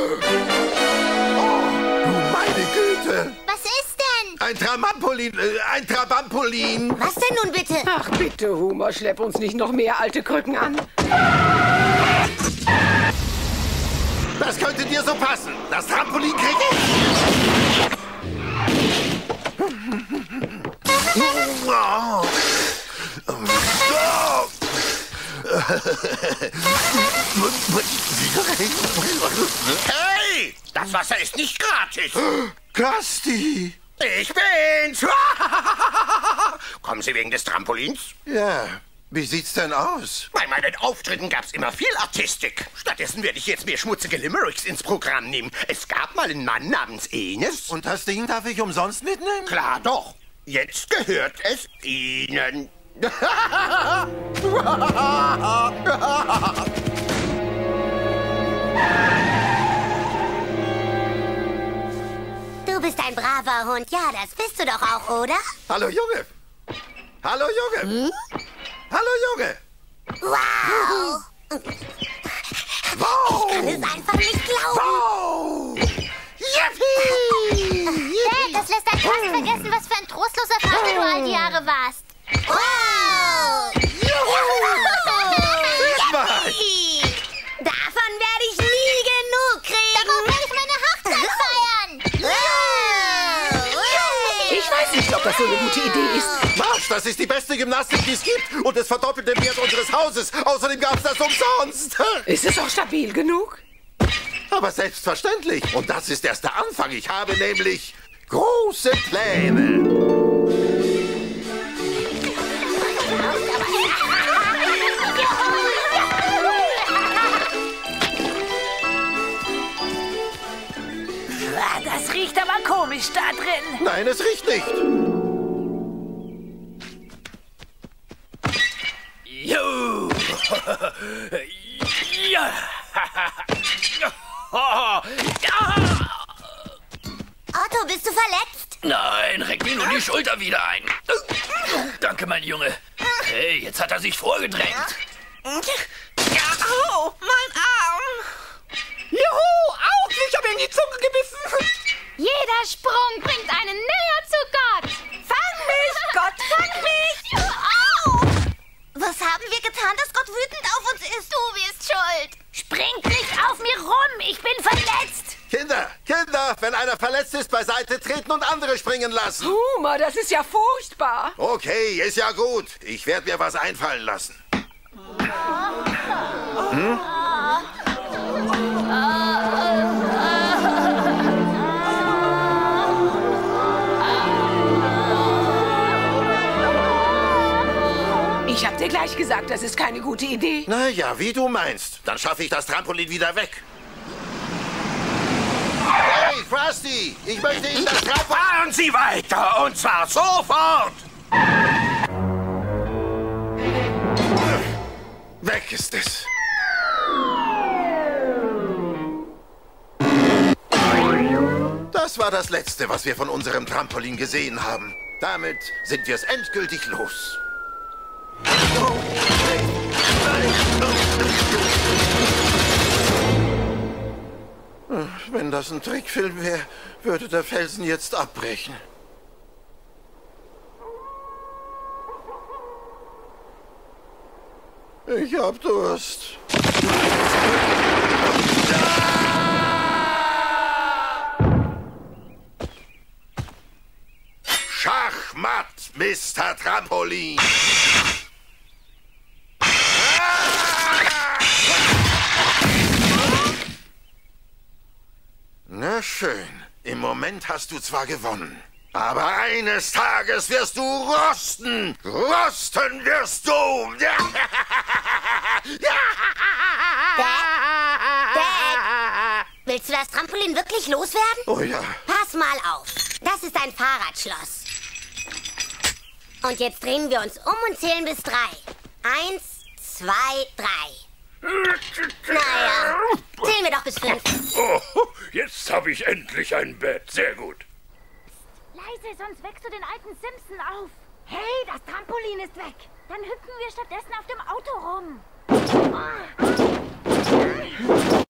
Du meine Güte! Was ist denn? Ein Trabampolin! Was denn nun bitte? Ach bitte, Humor, schlepp uns nicht noch mehr alte Krücken an. Das könnte dir so passen. Das Trampolin krieg ich. Oh. Hey! Das Wasser ist nicht gratis. Krusty! Ich bin's! Kommen Sie wegen des Trampolins? Ja, wie sieht's denn aus? Bei meinen Auftritten gab's immer viel Artistik. Stattdessen werde ich jetzt mehr schmutzige Limericks ins Programm nehmen. Es gab mal einen Mann namens Enes. Und das Ding darf ich umsonst mitnehmen? Klar doch. Jetzt gehört es Ihnen. Du bist ein braver Hund. Ja, das bist du doch auch, oder? Hallo, Junge! Hallo, Junge! Hm? Hallo, Junge! Wow! Wow! Ich kann es einfach nicht glauben. Wow! Yippie! Dad, das lässt einen fast vergessen, was für ein trostloser Vater du all die Jahre warst. Wow! Yippie! Davon werde ich nie genug kriegen. Darauf werde ich meine Hochzeit feiern. Ich weiß nicht, ob das so eine gute Idee ist. Marsch, das ist die beste Gymnastik, die es gibt. Und es verdoppelt den Wert unseres Hauses. Außerdem gab's das umsonst. Ist es auch stabil genug? Aber selbstverständlich. Und das ist erst der Anfang. Ich habe nämlich große Pläne. Das riecht aber komisch da drin. Nein, es riecht nicht. Jo! Ja! Otto, bist du verletzt? Nein, reck mir nur die Schulter wieder ein. Danke, mein Junge. Hey, jetzt hat er sich vorgedrängt. Au, mein Arm. Juhu, auf! Ich habe ihm die Zunge gebissen. Jeder Sprung bringt einen näher zu Gott. Fang mich, Gott, fang mich. Au! Was haben wir getan, dass Gott wütend auf uns ist? Du bist schuld. Springt nicht auf mir rum, ich bin verletzt. Kinder, wenn einer verletzt ist, beiseite treten und andere springen lassen. Humor, das ist ja furchtbar. Okay, ist ja gut. Ich werde mir was einfallen lassen. Hm? Ich hab dir gleich gesagt, das ist keine gute Idee. Naja, wie du meinst. Dann schaffe ich das Trampolin wieder weg. Hey, Krusty, ich möchte Ihnen das Trampolin... Fahren Sie weiter, und zwar sofort! Weg ist es. Das war das Letzte, was wir von unserem Trampolin gesehen haben. Damit sind wir es endgültig los. Wenn das ein Trickfilm wäre, würde der Felsen jetzt abbrechen. Ich hab Durst. Schachmatt, Mr. Trampolin. Na schön, im Moment hast du zwar gewonnen, aber eines Tages wirst du rosten. Rosten wirst du. Dad, willst du das Trampolin wirklich loswerden? Oh ja. Pass mal auf. Das ist ein Fahrradschloss. Und jetzt drehen wir uns um und zählen bis 3. 1, 2, 3. Naja, zählen wir doch bis 5. Oh, jetzt habe ich endlich ein Bett. Sehr gut. Leise, sonst wächst du den alten Simpson auf. Hey, das Trampolin ist weg. Dann hüpfen wir stattdessen auf dem Auto rum.